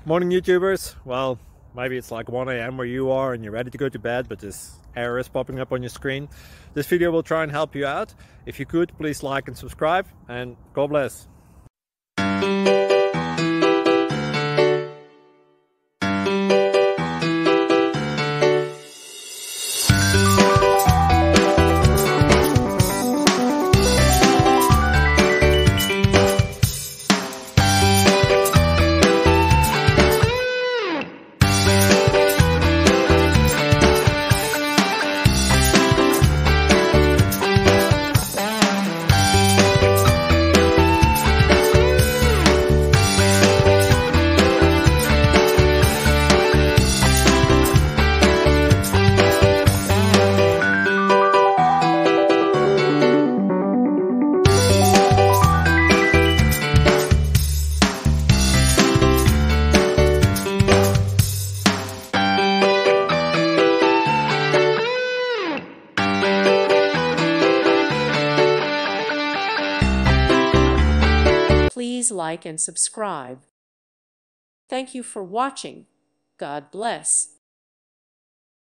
Morning YouTubers. Well, maybe it's like 1 a.m. where you are and you're ready to go to bed, but this error is popping up on your screen. This video will try and help you out. If you could, please like and subscribe, and God bless. Please like and subscribe. Thank you for watching. God bless.